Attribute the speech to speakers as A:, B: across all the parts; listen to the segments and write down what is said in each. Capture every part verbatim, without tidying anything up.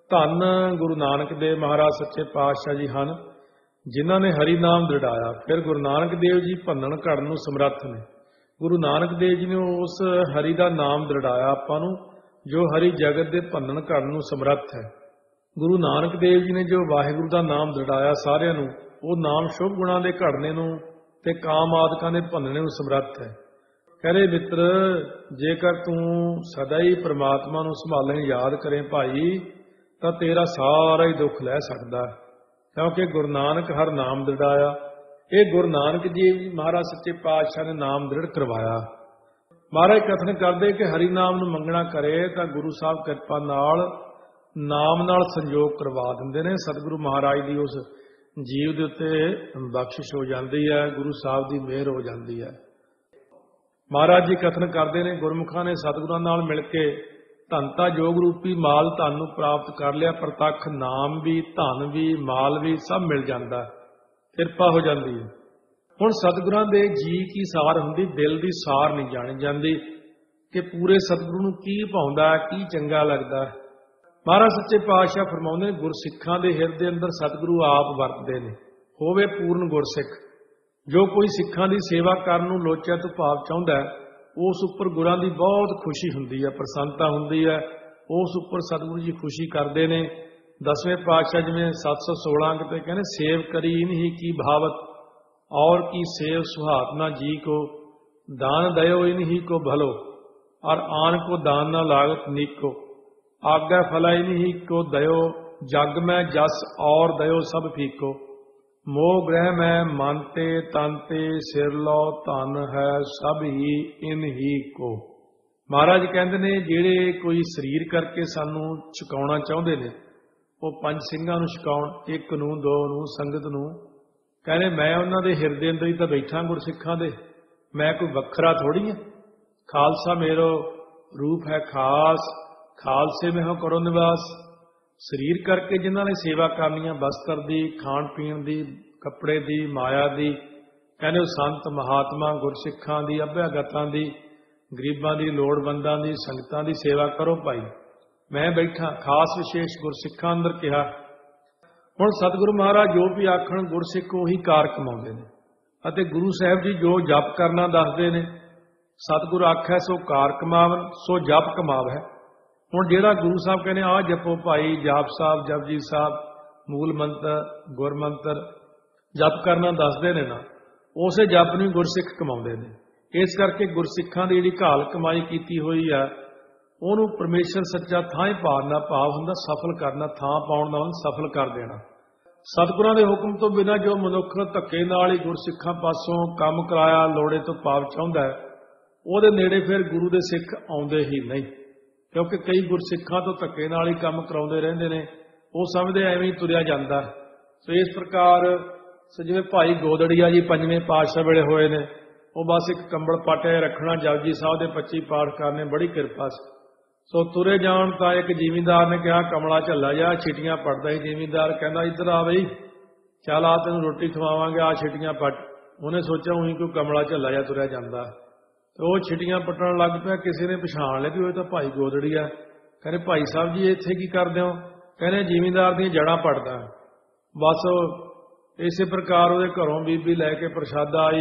A: ਧੰਨ ਗੁਰੂ ਨਾਨਕ ਦੇਵ ਮਹਾਰਾਜ ਸੱਚੇ ਪਾਤਸ਼ਾਹ ਜੀ ਹਨ, ਜਿਨ੍ਹਾਂ ਨੇ ਹਰੀ ਨਾਮ ਦ੍ਰਿੜਾਇਆ। ਫਿਰ ਗੁਰੂ ਨਾਨਕ ਦੇਵ ਜੀ ਭੰਨਣ ਘੜਨ ਨੂੰ ਸਮਰੱਥ ਨੇ। ਗੁਰੂ ਨਾਨਕ ਦੇਵ ਜੀ ਨੇ ਉਸ ਹਰੀ ਦਾ ਨਾਮ ਦ੍ਰਿੜਾਇਆ ਆਪਾਂ ਨੂੰ, ਜੋ ਹਰੀ ਜਗਤ ਦੇ ਭੰਨਣ ਘੜਨ ਨੂੰ ਸਮਰੱਥ ਹੈ। ਗੁਰੂ ਨਾਨਕ ਦੇਵ ਜੀ ਨੇ ਜੋ ਵਾਹਿਗੁਰੂ ਦਾ ਨਾਮ ਦ੍ਰਿੜਾਇਆ ਸਾਰਿਆਂ ਨੂੰ, ਉਹ ਨਾਮ ਸ਼ੁਭ ਗੁਣਾਂ ਦੇ ਘੜਨੇ ਨੂੰ ਤੇ ਕਾਮ ਆਦਿਕਾਂ ਦੇ ਭੰਨਣੇ ਨੂੰ ਸਮਰੱਥ ਹੈ। ਕਹਿੰਦੇ ਮਿੱਤਰ, ਜੇਕਰ ਤੂੰ ਸਦਾ ਹੀ ਪ੍ਰਮਾਤਮਾ ਨੂੰ ਸੰਭਾਲੇ ਯਾਦ ਕਰੇ ਭਾਈ, ਤਾਂ ਤੇਰਾ ਸਾਰਾ ਹੀ ਦੁੱਖ ਲੈ ਸਕਦਾ, ਕਿਉਂਕਿ ਗੁਰੂ ਨਾਨਕ ਹਰ ਨਾਮ ਦ੍ਰਿੜਾਇਆ। ਇਹ ਗੁਰੂ ਨਾਨਕ ਜੀ ਮਹਾਰਾਜ ਸੱਚੇ ਪਾਤਸ਼ਾਹ ਨੇ ਨਾਮ ਦ੍ਰਿੜ ਕਰਵਾਇਆ। ਮਹਾਰਾਜ ਕਥਨ ਕਰਦੇ ਕਿ ਹਰੀ ਨਾਮ ਨੂੰ ਮੰਗਣਾ ਕਰੇ ਤਾਂ ਗੁਰੂ ਸਾਹਿਬ ਕਿਰਪਾ ਨਾਲ ਨਾਮ ਨਾਲ ਸੰਜੋਗ ਕਰਵਾ ਦਿੰਦੇ ਨੇ। ਸਤਿਗੁਰੂ ਮਹਾਰਾਜ ਦੀ ਉਸ ਜੀਵ ਦੇ ਉੱਤੇ ਬਖਸ਼ਿਸ਼ ਹੋ ਜਾਂਦੀ ਹੈ, ਗੁਰੂ ਸਾਹਿਬ ਦੀ ਮਿਹਰ ਹੋ ਜਾਂਦੀ ਹੈ। ਮਹਾਰਾਜ ਜੀ ਕਥਨ ਕਰਦੇ ਨੇ, ਗੁਰਮੁਖਾਂ ਨੇ ਸਤਿਗੁਰਾਂ ਨਾਲ ਮਿਲ ਕੇ ਧਨਤਾ ਜੋਗ ਰੂਪੀ ਮਾਲ ਧਨ ਨੂੰ ਪ੍ਰਾਪਤ ਕਰ ਲਿਆ। ਪ੍ਰਤੱਖ ਨਾਮ ਵੀ, ਧਨ ਵੀ, ਮਾਲ ਵੀ ਸਭ ਮਿਲ ਜਾਂਦਾ, ਕਿਰਪਾ ਹੋ ਜਾਂਦੀ ਹੈ। ਹੁਣ ਸਤਿਗੁਰਾਂ ਦੇ ਜੀ ਕੀ ਸਾਰ ਹੁੰਦੀ, ਦਿਲ ਦੀ ਸਾਰ ਨਹੀਂ ਜਾਣੀ ਜਾਂਦੀ ਕਿ ਪੂਰੇ ਸਤਿਗੁਰੂ ਨੂੰ ਕੀ ਭਾਉਂਦਾ, ਕੀ ਚੰਗਾ ਲੱਗਦਾ। ਮਹਾਰਾਜ ਸੱਚੇ ਪਾਤਸ਼ਾਹ ਫਰਮਾਉਂਦੇ ਨੇ, ਗੁਰਸਿੱਖਾਂ ਦੇ ਹਿਰਦੇ ਅੰਦਰ ਸਤਿਗੁਰੂ ਆਪ ਵਰਤਦੇ ਨੇ। ਹੋਵੇ ਪੂਰਨ ਗੁਰਸਿੱਖ। ਜੋ ਕੋਈ ਸਿੱਖਾਂ ਦੀ ਸੇਵਾ ਕਰਨ ਨੂੰ ਲੋਚਿਆ ਤੋਂ ਭਾਵ ਚਾਹੁੰਦਾ, ਉਸ ਉੱਪਰ ਗੁਰਾਂ ਦੀ ਬਹੁਤ ਖੁਸ਼ੀ ਹੁੰਦੀ ਹੈ, ਪ੍ਰਸੰਨਤਾ ਹੁੰਦੀ ਹੈ। ਉਸ ਉੱਪਰ ਸਤਿਗੁਰੂ ਜੀ ਖੁਸ਼ੀ ਕਰਦੇ ਨੇ। ਦਸਵੇਂ ਪਾਤਸ਼ਾਹ ਜਿਵੇਂ ਸੱਤ ਸੌ ਸੋਲਾਂ ਅੰਗ ਤੇ ਕਹਿੰਦੇ, ਸੇਵ ਕਰੀ ਇਨਹੀ ਕੀ ਭਾਵਤ और की सेव सुहात्मा जी को, दान दयो इन्हीं को भलो और आन को दान न लागत नीको, आज्ञा फला इन्हीं को दयो, जग में जस और दयो सब फीको, मोह ग्रह में मानते तानते सिर लो धन है सब ही इन्हीं को। महाराज कहते ने, जेड़े कोई शरीर करके सानू छकाउणा चाहुंदे ने, वो पंज ਸਿੰਘਾਂ ਨੂੰ ਛਕਾਉਣ, ਇੱਕ ਨੂੰ, ਦੋ ਨੂੰ, ਸੰਗਤ ਨੂੰ। ਕਹਿੰਦੇ ਮੈਂ ਉਹਨਾਂ ਦੇ ਹਿਰਦੇ ਅੰਦਰ ਹੀ ਤਾਂ ਬੈਠਾ ਗੁਰਸਿੱਖਾਂ ਦੇ, ਮੈਂ ਕੋਈ ਵੱਖਰਾ ਥੋੜੀ ਹਾਂ। ਖਾਲਸਾ ਮੇਰੋ ਰੂਪ ਹੈ ਖਾਸ, ਖਾਲਸੇ में हो करो निवास। ਸਰੀਰ ਕਰਕੇ ਜਿਨ੍ਹਾਂ ਨੇ ਸੇਵਾ ਕਰਨੀ ਆ, ਬਸਤਰ ਦੀ, ਖਾਣ ਪੀਣ ਦੀ, ਕੱਪੜੇ ਦੀ, ਮਾਇਆ ਦੀ, ਕਹਿੰਦੇ ਉਹ ਸੰਤ ਮਹਾਤਮਾ ਗੁਰਸਿੱਖਾਂ ਦੀ, ਅਭਿਆਗਤਾਂ ਦੀ, ਗਰੀਬਾਂ ਦੀ, ਲੋੜਵੰਦਾਂ ਦੀ, ਸੰਗਤਾਂ ਦੀ ਸੇਵਾ ਕਰੋ ਭਾਈ। ਮੈਂ ਬੈਠਾ ਖਾਸ ਵਿਸ਼ੇਸ਼ ਗੁਰਸਿੱਖਾਂ ਅੰਦਰ ਕਿਹਾ। ਹੁਣ ਸਤਿਗੁਰੂ ਮਹਾਰਾਜ ਜੋ ਵੀ ਆਖਣ, ਗੁਰਸਿੱਖ ਉਹੀ ਕਾਰ ਕਮਾਉਂਦੇ ਨੇ। ਅਤੇ ਗੁਰੂ ਸਾਹਿਬ ਜੀ ਜੋ ਜਪ ਕਰਨਾ ਦੱਸਦੇ ਨੇ, ਸਤਿਗੁਰ ਆਖੈ ਸੋ ਕਾਰ ਕਮਾਵਨ, ਸੋ ਜਪ ਕਮਾਵ ਹੈ। ਹੁਣ ਜਿਹੜਾ ਗੁਰੂ ਸਾਹਿਬ ਕਹਿੰਦੇ ਆਹ ਜਪੋ ਭਾਈ, ਜਾਪ ਸਾਹਿਬ, ਜਪਜੀ ਸਾਹਿਬ, ਮੂਲ ਮੰਤਰ, ਗੁਰ ਮੰਤਰ ਜਪ ਕਰਨਾ ਦੱਸਦੇ ਨੇ ਨਾ, ਉਸੇ ਜਪ ਨੂੰ ਗੁਰਸਿੱਖ ਕਮਾਉਂਦੇ ਨੇ। ਇਸ ਕਰਕੇ ਗੁਰਸਿੱਖਾਂ ਦੀ ਜਿਹੜੀ ਘਾਲ ਕਮਾਈ ਕੀਤੀ ਹੋਈ ਆ, ਉਹਨੂੰ ਪਰਮੇਸ਼ਰ ਸੱਚਾ ਥਾਂ ਹੀ ਪਾਉਣਾ ਭਾਵ ਹੁੰਦਾ, ਸਫਲ ਕਰਨਾ, ਥਾਂ ਪਾਉਣ ਦਾ ਸਫਲ ਕਰ ਦੇਣਾ। ਸਤਿਗੁਰਾਂ ਦੇ ਹੁਕਮ ਤੋਂ ਬਿਨਾਂ ਜੋ ਮਨੁੱਖ ਧੱਕੇ ਨਾਲ ਹੀ ਗੁਰਸਿੱਖਾਂ ਪਾਸੋਂ ਕੰਮ ਕਰਾਇਆ ਲੋੜੇ ਤੋਂ ਭਾਵ ਚਾਹੁੰਦਾ ਹੈ, ਉਹਦੇ ਨੇੜੇ ਫਿਰ ਗੁਰੂ ਦੇ ਸਿੱਖ ਆਉਂਦੇ ਹੀ ਨਹੀਂ। ਕਿਉਂਕਿ ਕਈ ਗੁਰਸਿੱਖਾਂ ਤੋਂ ਧੱਕੇ ਨਾਲ ਹੀ ਕੰਮ ਕਰਾਉਂਦੇ ਰਹਿੰਦੇ ਨੇ, ਉਹ ਸਮਝਦੇ ਐਵੇਂ ਹੀ ਤੁਰਿਆ ਜਾਂਦਾ। ਸੋ ਇਸ ਪ੍ਰਕਾਰ ਜਿਵੇਂ ਭਾਈ ਗੋਦੜੀਆ ਜੀ ਪੰਜਵੇਂ ਪਾਤਸ਼ਾਹ ਵੇਲੇ ਹੋਏ ਨੇ, ਉਹ ਬਸ ਇੱਕ ਕੰਬਲ ਪਾਟੇ ਰੱਖਣਾ, ਜਪਜੀ ਸਾਹਿਬ ਦੇ ਪੱਚੀ ਪਾਠ ਕਰਨੇ, ਬੜੀ ਕਿਰਪਾ ਸੀ। ਸੋ ਤੁਰੇ ਜਾਣ ਤਾਂ ਇੱਕ ਜ਼ਿਮੀਂਦਾਰ ਨੇ ਕਿਹਾ, ਕਮਲਾ ਝੱਲਾ ਜਾ, ਛਿਟੀਆਂ ਪੜਦਾ ਸੀ। ਜ਼ਿਮੀਂਦਾਰ ਕਹਿੰਦਾ, ਇੱਧਰ ਆ ਬਈ, ਚੱਲ ਆ ਤੈਨੂੰ ਰੋਟੀ ਖਵਾਵਾਂਗੇ, ਆ ਛਿਟੀਆਂ ਪੱਟ। ਉਹਨੇ ਸੋਚਿਆ ਉਹੀ ਕੋਈ ਕਮਲਾ ਝੱਲਾ ਜਾ ਤੁਰਿਆ ਜਾਂਦਾ, ਤੇ ਉਹ ਛਿਟੀਆਂ ਪੱਟਣ ਲੱਗ ਪਿਆ। ਕਿਸੇ ਨੇ ਪਛਾਣ ਲਿਆ ਵੀ ਉਹ ਤਾਂ ਭਾਈ ਗੋਦੜੀਆ। ਕਹਿੰਦੇ ਭਾਈ ਸਾਹਿਬ ਜੀ ਇੱਥੇ ਕੀ ਕਰਦੇ ਹੋ? ਕਹਿੰਦੇ ਜ਼ਿਮੀਂਦਾਰ ਦੀਆਂ ਜੜ੍ਹਾਂ ਪੱਟਦਾ। ਬਸ ਇਸੇ ਪ੍ਰਕਾਰ ਉਹਦੇ ਘਰੋਂ ਬੀਬੀ ਲੈ ਕੇ ਪ੍ਰਸ਼ਾਦਾ ਆਈ।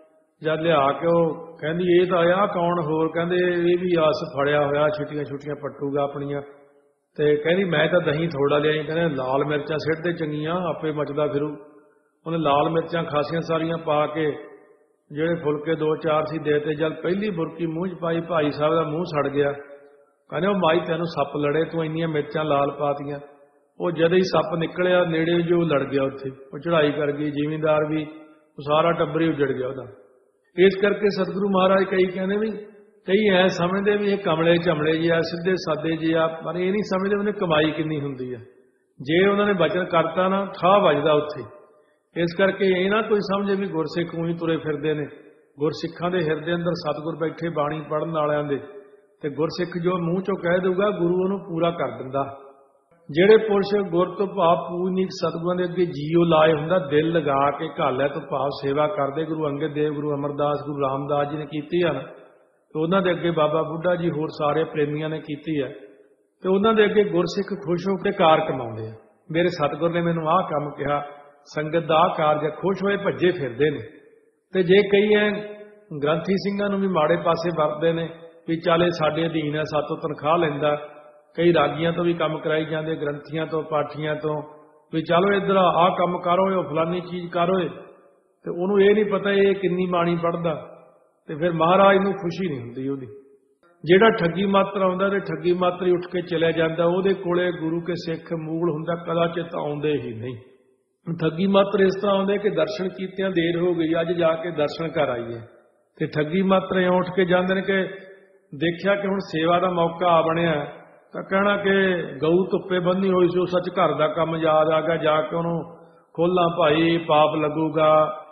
A: ਜਦ ਲਿਆ ਕੇ ਉਹ ਕਹਿੰਦੀ ਇਹ ਤਾਂ ਆਇਆ ਕੌਣ ਹੋਰ? ਕਹਿੰਦੇ ਇਹ ਵੀ ਆਸ ਫੜਿਆ ਹੋਇਆ, ਛੁੱਟੀਆਂ ਛੁੱਟੀਆਂ ਪੱਟੂਗਾ ਆਪਣੀਆਂ। ਤੇ ਕਹਿੰਦੀ ਮੈਂ ਤਾਂ ਦਹੀਂ ਥੋੜਾ ਲਿਆਈ। ਕਹਿੰਦੇ ਲਾਲ ਮਿਰਚਾਂ ਸਿੱਟਦੇ ਚੰਗੀਆਂ, ਆਪੇ ਮਚਦਾ ਫਿਰੂ। ਉਹਨੇ ਲਾਲ ਮਿਰਚਾਂ ਖਾਸੀਆਂ ਸਾਰੀਆਂ ਪਾ ਕੇ ਜਿਹੜੇ ਫੁਲਕੇ ਦੋ ਚਾਰ ਸੀ ਦੇਤੇ। ਜਦ ਪਹਿਲੀ ਬੁਰਕੀ ਮੂੰਹ 'ਚ ਪਾਈ, ਭਾਈ ਸਾਹਿਬ ਦਾ ਮੂੰਹ ਸੜ ਗਿਆ। ਕਹਿੰਦੇ ਉਹ ਮਾਈ ਤੈਨੂੰ ਸੱਪ ਲੜੇ, ਤੂੰ ਇੰਨੀਆਂ ਮਿਰਚਾਂ ਲਾਲ ਪਾਤੀਆਂ। ਉਹ ਜਦੋਂ ਹੀ ਸੱਪ ਨਿਕਲਿਆ ਨੇੜੇ ਜੋ ਲੜ ਗਿਆ, ਉੱਥੇ ਉਹ ਚੜ੍ਹਾਈ ਕਰ ਗਈ। ਜ਼ਿਮੀਂਦਾਰ ਵੀ, ਉਹ ਸਾਰਾ ਟੱਬਰ ਹੀ ਉੱਜੜ ਗਿਆ ਉਹਦਾ। ਇਸ ਕਰਕੇ ਸਤਿਗੁਰੂ ਮਹਾਰਾਜ ਕਈ ਕਹਿੰਦੇ ਵੀ, ਕਈ ਐ ਸਮਝਦੇ ਵੀ ਇਹ ਕਮਲੇ ਝਮਲੇ ਜੀ ਆ, ਸਿੱਧੇ ਸਾਦੇ ਜੀ ਆ, ਪਰ ਇਹ ਨਹੀਂ ਸਮਝਦੇ ਉਹਨੇ ਕਮਾਈ ਕਿੰਨੀ ਹੁੰਦੀ ਆ। ਜੇ ਉਹਨਾਂ ਨੇ ਵਚਨ ਕਰਤਾ ਨਾ, ਠਾਹ ਵੱਜਦਾ ਉੱਥੇ। ਇਸ ਕਰਕੇ ਇਹ ਨਾ ਕੋਈ ਸਮਝੇ ਵੀ ਗੁਰਸਿੱਖ ਉਹੀ ਤੁਰੇ ਫਿਰਦੇ ਨੇ। ਗੁਰਸਿੱਖਾਂ ਦੇ ਹਿਰਦੇ ਅੰਦਰ ਸਤਿਗੁਰ ਬੈਠੇ, ਬਾਣੀ ਪੜ੍ਹਨ ਵਾਲਿਆਂ ਦੇ। ਤੇ ਗੁਰਸਿੱਖ ਜੋ ਮੂੰਹ ਚੋਂ ਕਹਿ ਦੇਊਗਾ, ਗੁਰੂ ਉਹਨੂੰ ਪੂਰਾ ਕਰ ਦਿੰਦਾ। ਜਿਹੜੇ ਪੁਰਸ਼ ਗੁਰ ਤੋਂ ਭਾਵ ਪੂਜਨੀਕ ਸਤਿਗੁਰਾਂ ਦੇ ਅੱਗੇ ਜੀਓ ਲਾਏ ਹੁੰਦਾ, ਦਿਲ ਲਗਾ ਕੇ ਘਾਲਿਆ ਤੋਂ ਭਾਵ ਸੇਵਾ ਕਰਦੇ। ਗੁਰੂ ਅੰਗਦ ਦੇਵ, ਗੁਰੂ ਅਮਰਦਾਸ, ਗੁਰੂ ਰਾਮਦਾਸ ਜੀ ਨੇ ਕੀਤੀ ਆ ਨਾ, ਤੇ ਉਹਨਾਂ ਦੇ ਅੱਗੇ ਬਾਬਾ ਬੁੱਢਾ ਜੀ, ਹੋਰ ਸਾਰੇ ਪ੍ਰੇਮੀਆਂ ਨੇ ਕੀਤੀ ਹੈ। ਤੇ ਉਹਨਾਂ ਦੇ ਅੱਗੇ ਗੁਰਸਿੱਖ ਖੁਸ਼ ਹੋ ਕੇ ਕਾਰ ਕਮਾਉਂਦੇ ਆ। ਮੇਰੇ ਸਤਿਗੁਰ ਨੇ ਮੈਨੂੰ ਆਹ ਕੰਮ ਕਿਹਾ, ਸੰਗਤ ਦਾ ਆਹ ਕਾਰਜ ਹੈ, ਖੁਸ਼ ਹੋਏ ਭੱਜੇ ਫਿਰਦੇ ਨੇ। ਤੇ ਜੇ ਕਈ ਐ ਗ੍ਰੰਥੀ ਸਿੰਘਾਂ ਨੂੰ ਵੀ ਮਾੜੇ ਪਾਸੇ ਵਰਤਦੇ ਨੇ ਵੀ ਚਾਲੇ ਸਾਡੇ ਅਧੀਨ ਹੈ, ਸਾਤੋਂ ਤਨਖਾਹ ਲੈਂਦਾ। ਕਈ ਰਾਗੀਆਂ ਤੋਂ ਵੀ ਕੰਮ ਕਰਾਈ ਜਾਂਦੇ, ਗ੍ਰੰਥੀਆਂ ਤੋਂ, ਪਾਠੀਆਂ ਤੋਂ, ਵੀ ਚਲੋ ਇੱਧਰ ਆਹ ਕੰਮ ਕਰ ਹੋਏ, ਉਹ ਫਲਾਨੀ ਚੀਜ਼ ਕਰ ਹੋਏ। ਤੇ ਉਹਨੂੰ ਇਹ ਨਹੀਂ ਪਤਾ ਇਹ ਕਿੰਨੀ ਬਾਣੀ ਪੜ੍ਹਦਾ, ਤੇ ਫਿਰ ਮਹਾਰਾਜ ਨੂੰ ਖੁਸ਼ੀ ਨਹੀਂ ਹੁੰਦੀ ਉਹਦੀ। ਜਿਹੜਾ ਠੱਗੀ ਮਾਤਰ ਆਉਂਦਾ ਤੇ ਠੱਗੀ ਮਾਤਰ ਹੀ ਉੱਠ ਕੇ ਚਲਿਆ ਜਾਂਦਾ, ਉਹਦੇ ਕੋਲੇ ਗੁਰੂ ਕੇ ਸਿੱਖ ਮੂਲ ਹੁੰਦਾ ਕਦਾਚਿਤ ਆਉਂਦੇ ਹੀ ਨਹੀਂ। ਠੱਗੀ ਮਾਤਰ ਇਸ ਤਰ੍ਹਾਂ ਆਉਂਦੇ ਕਿ ਦਰਸ਼ਨ ਕੀਤਿਆਂ ਦੇਰ ਹੋ ਗਈ, ਅੱਜ ਜਾ ਕੇ ਦਰਸ਼ਨ ਕਰ ਆਈਏ। ਤੇ ਠੱਗੀ ਮਾਤਰ ਇਉਂ ਉੱਠ ਕੇ ਜਾਂਦੇ ਨੇ ਕਿ ਦੇਖਿਆ ਕਿ ਹੁਣ ਸੇਵਾ ਦਾ ਮੌਕਾ ਆ ਬਣਿਆ, ਤਾਂ ਕਹਿਣਾ ਕਿ ਗਊ ਧੁੱਪੇ ਬੰਨੀ ਹੋਈ ਸੀ, ਉਹ ਸੱਚ ਘਰ ਦਾ ਕੰਮ ਯਾਦ ਆ ਗਿਆ, ਜਾ ਕੇ ਉਹਨੂੰ ਖੋਲਾਂ ਭਾਈ, ਪਾਪ ਲੱਗੂਗਾ।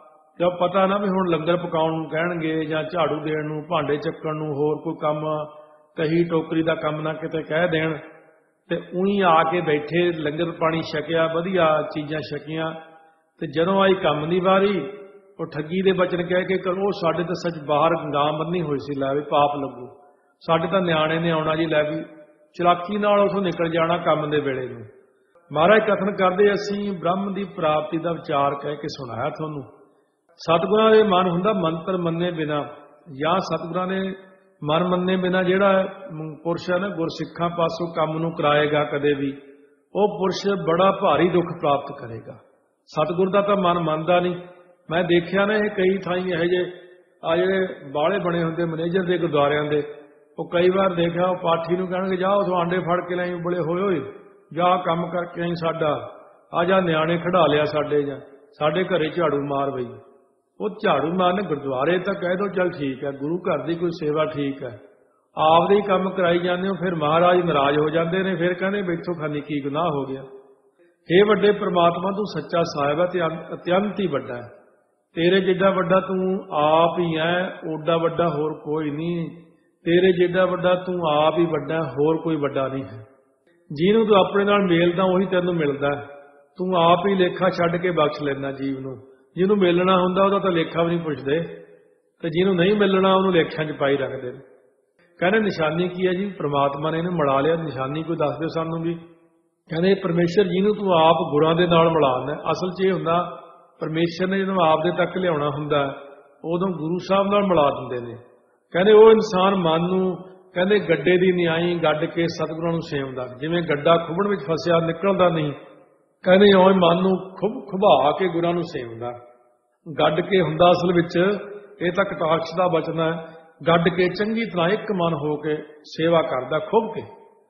A: ਜਦ ਪਤਾ ਨਾ ਵੀ ਹੁਣ ਲੰਗਰ ਪਕਾਉਣ ਨੂੰ ਕਹਿਣਗੇ ਜਾਂ ਝਾੜੂ ਦੇਣ ਨੂੰ, ਭਾਂਡੇ ਚੱਕਣ ਨੂੰ, ਹੋਰ ਕੋਈ ਕੰਮ ਕਹੀ ਟੋਕਰੀ ਦਾ ਕੰਮ ਨਾ ਕਿਤੇ ਕਹਿ ਦੇਣ, ਤੇ ਉਹੀ ਆ ਕੇ ਬੈਠੇ, ਲੰਗਰ ਪਾਣੀ ਛਕਿਆ, ਵਧੀਆ ਚੀਜ਼ਾਂ ਛਕੀਆਂ। ਤੇ ਜਦੋਂ ਆਈ ਕੰਮ ਦੀ ਵਾਰੀ, ਉਹ ਠੱਗੀ ਦੇ ਬਚਨ ਕਹਿ ਕੇ ਕਰੋ, ਸਾਡੇ ਤਾਂ ਸੱਚ ਬਾਹਰ ਗਾਂ ਬੰਨੀ ਹੋਈ ਸੀ, ਲੈ ਵੀ ਪਾਪ ਲੱਗੂ, ਸਾਡੇ ਤਾਂ ਨਿਆਣੇ ਨੇ ਆਉਣਾ ਜੀ, ਲੈ ਵੀ ਚਲਾਕੀ ਨਾਲ ਉਥੋਂ ਨਿਕਲ ਜਾਣਾ ਕੰਮ ਦੇ ਵੇਲੇ ਨੂੰ। ਮਹਾਰਾਜ ਕਥਨ ਕਰਦੇ, ਅਸੀਂ ਬ੍ਰਹਮ ਦੀ ਪ੍ਰਾਪਤੀ ਦਾ ਵਿਚਾਰ ਕਹਿ ਕੇ ਸੁਣਾਇਆ ਤੁਹਾਨੂੰ। ਸਤਿਗੁਰਾਂ ਦੇ ਮਨ ਹੁੰਦਾ ਮੰਤਰ ਮੰਨੇ ਬਿਨਾ, ਜਾਂ ਸਤਿਗੁਰਾਂ ਨੇ ਮਨ ਮੰਨੇ ਬਿਨਾ ਜਿਹੜਾ ਪੁਰਸ਼ ਹੈ ਨਾ ਗੁਰਸਿੱਖਾਂ ਪਾਸੋਂ ਕੰਮ ਨੂੰ ਕਰਾਏਗਾ ਕਦੇ ਵੀ, ਉਹ ਪੁਰਸ਼ ਬੜਾ ਭਾਰੀ ਦੁੱਖ ਪ੍ਰਾਪਤ ਕਰੇਗਾ। ਸਤਿਗੁਰ ਦਾ ਤਾਂ ਮਨ ਮੰਨਦਾ ਨਹੀਂ। ਮੈਂ ਦੇਖਿਆ ਨਾ ਇਹ ਕਈ ਥਾਈਂ ਇਹੋ ਜਿਹੇ ਆ ਜਿਹੜੇ ਬਾਹਲੇ ਬਣੇ ਹੁੰਦੇ ਮੈਨੇਜਰ ਦੇ ਗੁਰਦੁਆਰਿਆਂ ਦੇ, ਉਹ ਕਈ ਵਾਰ ਦੇਖਿਆ ਉਹ ਪਾਠੀ ਨੂੰ ਕਹਿਣਗੇ ਜਾ ਉਥੋਂ ਆਂਡੇ ਫੜ ਕੇ ਲੈ, ਬੜੇ ਹੋਏ ਹੋਏ ਜਾ ਕੰਮ ਕਰਕੇ ਆਈ ਸਾਡਾ, ਆ ਜਾ ਨਿਆਣੇ ਖੜਾ ਲਿਆ ਸਾਡੇ, ਜਾਂ ਸਾਡੇ ਘਰੇ ਝਾੜੂ ਮਾਰ ਬਈ। ਉਹ ਝਾੜੂ ਮਾਰਨ ਗੁਰਦੁਆਰੇ ਤਾਂ ਕਹਿ ਦੋ ਚੱਲ ਠੀਕ ਹੈ, ਗੁਰੂ ਘਰ ਦੀ ਕੋਈ ਸੇਵਾ ਠੀਕ ਹੈ, ਆਪਦੇ ਹੀ ਕੰਮ ਕਰਾਈ ਜਾਂਦੇ ਹੋ, ਫਿਰ ਮਹਾਰਾਜ ਨਾਰਾਜ਼ ਹੋ ਜਾਂਦੇ ਨੇ, ਫਿਰ ਕਹਿੰਦੇ ਬੈਠੋ ਖਾਨੀ ਕੀ ਗੁਨਾਹ ਹੋ ਗਿਆ। ਇਹ ਵੱਡੇ ਪ੍ਰਮਾਤਮਾ ਤੂੰ ਸੱਚਾ ਸਾਹਿਬ ਹੈ ਤੇ ਅਤਿਅੰਤ ਹੀ ਵੱਡਾ ਹੈ, ਤੇਰੇ ਜਿੱਡਾ ਵੱਡਾ ਤੂੰ ਆਪ ਹੀ ਹੈ, ਓਡਾ ਵੱਡਾ ਹੋਰ ਕੋਈ ਨਹੀਂ, ਤੇਰੇ ਜਿੱਡਾ ਵੱਡਾ ਤੂੰ ਆਪ ਹੀ ਵੱਡਾ, ਹੋਰ ਕੋਈ ਵੱਡਾ ਨਹੀਂ ਹੈ। ਜਿਹਨੂੰ ਤੂੰ ਆਪਣੇ ਨਾਲ ਮੇਲਦਾ ਉਹੀ ਤੈਨੂੰ ਮਿਲਦਾ, ਤੂੰ ਆਪ ਹੀ ਲੇਖਾ ਛੱਡ ਕੇ ਬਖਸ਼ ਲੈਂਦਾ ਜੀਵ ਨੂੰ। ਜਿਹਨੂੰ ਮਿਲਣਾ ਹੁੰਦਾ ਉਹਦਾ ਤਾਂ ਲੇਖਾ ਵੀ ਨਹੀਂ ਪੁੱਛਦੇ, ਤੇ ਜਿਹਨੂੰ ਨਹੀਂ ਮਿਲਣਾ ਉਹਨੂੰ ਲੇਖਿਆਂ 'ਚ ਪਾਈ ਰੱਖਦੇ ਨੇ। ਕਹਿੰਦੇ ਨਿਸ਼ਾਨੀ ਕੀ ਹੈ ਜੀ? ਪ੍ਰਮਾਤਮਾ ਨੇ ਇਹਨੂੰ ਮਿਲਾ ਲਿਆ, ਨਿਸ਼ਾਨੀ ਕੋਈ ਦੱਸ ਦਿਓ ਸਾਨੂੰ ਵੀ। ਕਹਿੰਦੇ ਪਰਮੇਸ਼ਰ ਜਿਹਨੂੰ ਤੂੰ ਆਪ ਗੁਰਾਂ ਦੇ ਨਾਲ ਮਿਲਾਉਂਦਾ, ਅਸਲ 'ਚ ਇਹ ਹੁੰਦਾ ਪਰਮੇਸ਼ਰ ਨੇ ਜਦੋਂ ਆਪ ਦੇ ਤੱਕ ਲਿਆਉਣਾ ਹੁੰਦਾ ਉਦੋਂ ਗੁਰੂ ਸਾਹਿਬ ਨਾਲ ਮਿਲਾ ਦਿੰਦੇ ਨੇ। ਕਹਿੰਦੇ ਉਹ ਇਨਸਾਨ ਮਨ ਨੂੰ ਕਹਿੰਦੇ ਗੱਡੇ ਦੀ ਨਿਆਈ ਗੱਡ ਕੇ ਸਤਿਗੁਰਾਂ ਨੂੰ ਸੇਵਦਾ, ਜਿਵੇਂ ਗੱਡਾ ਖੁੱਬਣ ਵਿੱਚ ਫਸਿਆ ਨਿਕਲਦਾ ਨਹੀਂ, ਕਹਿੰਦੇ ਉਹ ਮਨ ਨੂੰ ਖੁਬ ਖੁਬਾ ਕੇ ਗੁਰਾਂ ਨੂੰ ਸੇਵਦਾ। ਗੱਡ ਕੇ ਹੁੰਦਾ ਅਸਲ ਵਿੱਚ, ਇਹ ਤਾਂ ਕਟਾਕਸ਼ ਦਾ ਬਚਨ ਹੈ, ਗੱਡ ਕੇ ਚੰਗੀ ਤਰ੍ਹਾਂ ਇੱਕ ਮਨ ਹੋ ਕੇ ਸੇਵਾ ਕਰਦਾ ਖੁੱਬ ਕੇ।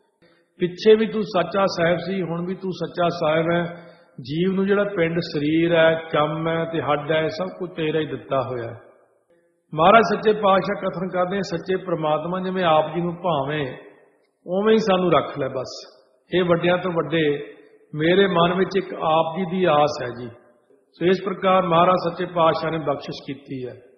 A: ਪਿੱਛੇ ਵੀ ਤੂੰ ਸੱਚਾ ਸਾਹਿਬ ਸੀ, ਹੁਣ ਵੀ ਤੂੰ ਸੱਚਾ ਸਾਹਿਬ ਹੈ। ਜੀਵ ਨੂੰ ਜਿਹੜਾ ਪਿੰਡ ਸਰੀਰ ਹੈ, ਚੰਮ ਹੈ ਤੇ ਹੱਡ ਹੈ, ਸਭ ਕੁਝ ਤੇਰਾ ਹੀ ਦਿੱਤਾ ਹੋਇਆ ਹੈ। ਮਹਾਰਾਜ ਸੱਚੇ ਪਾਤਸ਼ਾਹ ਕਥਨ ਕਰਦੇ, ਸੱਚੇ ਪ੍ਰਮਾਤਮਾ ਜਿਵੇਂ ਆਪ ਜੀ ਨੂੰ ਭਾਵੇਂ ਉਵੇਂ ਹੀ ਸਾਨੂੰ ਰੱਖ ਲੈ ਬਸ। ਇਹ ਵੱਡਿਆਂ ਤੋਂ ਵੱਡੇ ਮੇਰੇ ਮਨ ਵਿੱਚ ਇੱਕ ਆਪ ਜੀ ਦੀ ਆਸ ਹੈ ਜੀ। ਸੋ ਇਸ ਪ੍ਰਕਾਰ ਮਹਾਰਾਜ ਸੱਚੇ ਪਾਤਸ਼ਾਹ ਨੇ ਬਖਸ਼ਿਸ਼ ਕੀਤੀ ਹੈ।